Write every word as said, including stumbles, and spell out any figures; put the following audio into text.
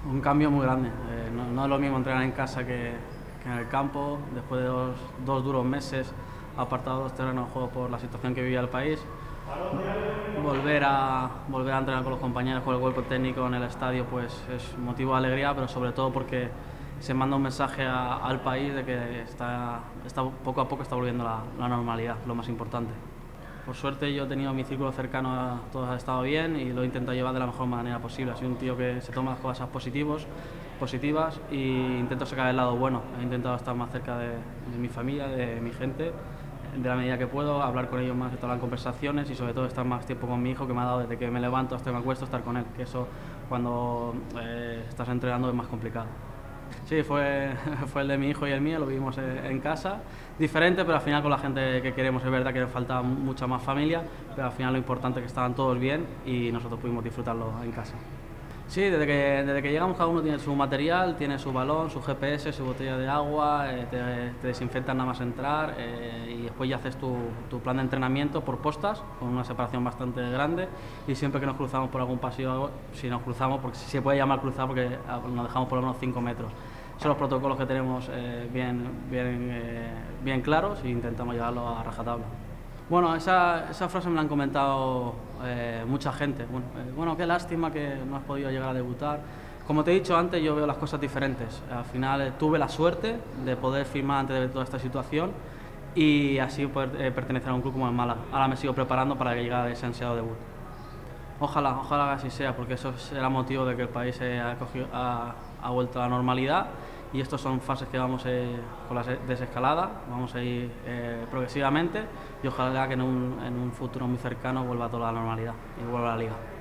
Un cambio muy grande. Eh, no, no es lo mismo entrenar en casa que, que en el campo. Después de dos, dos duros meses apartado de los terrenos de juego por la situación que vivía el país, volver a, volver a entrenar con los compañeros, con el cuerpo técnico en el estadio, pues es motivo de alegría, pero sobre todo porque se manda un mensaje a, al país de que está, está, poco a poco está volviendo la, la normalidad, lo más importante. Por suerte yo he tenido mi círculo cercano, todos han estado bien y lo he intentado llevar de la mejor manera posible. Soy un tío que se toma las cosas positivos, positivas e intento sacar el lado bueno. He intentado estar más cerca de, de mi familia, de mi gente, de la medida que puedo, hablar con ellos más, estar conversaciones y sobre todo estar más tiempo con mi hijo, que me ha dado desde que me levanto hasta que me acuesto estar con él, que eso cuando eh, estás entrenando es más complicado. Sí, fue, fue el de mi hijo y el mío, lo vivimos en casa, diferente, pero al final con la gente que queremos. Es verdad que nos falta mucha más familia, pero al final lo importante es que estaban todos bien y nosotros pudimos disfrutarlo en casa. Sí, desde que, desde que llegamos cada uno tiene su material, tiene su balón, su G P S, su botella de agua, eh, te, te desinfectan nada más entrar eh, y después ya haces tu, tu plan de entrenamiento por postas, con una separación bastante grande, y siempre que nos cruzamos por algún pasillo, si nos cruzamos, porque si se puede llamar cruzar porque nos dejamos por lo menos cinco metros. Son los protocolos que tenemos eh, bien, bien, eh, bien claros e intentamos llevarlos a rajatabla. Bueno, esa, esa frase me la han comentado eh, mucha gente. Bueno, eh, bueno, qué lástima que no has podido llegar a debutar. Como te he dicho antes, yo veo las cosas diferentes. Al final eh, tuve la suerte de poder firmar antes de toda esta situación y así poder eh, pertenecer a un club como el Málaga. Ahora me sigo preparando para que llegue a ese ansiado debut. Ojalá, ojalá que así sea, porque eso será motivo de que el país eh, ha, cogido, ha, ha vuelto a la normalidad. Y estos son fases que vamos a ir con la desescalada, vamos a ir eh, progresivamente y ojalá que en un, en un futuro muy cercano vuelva a toda la normalidad y vuelva a la liga.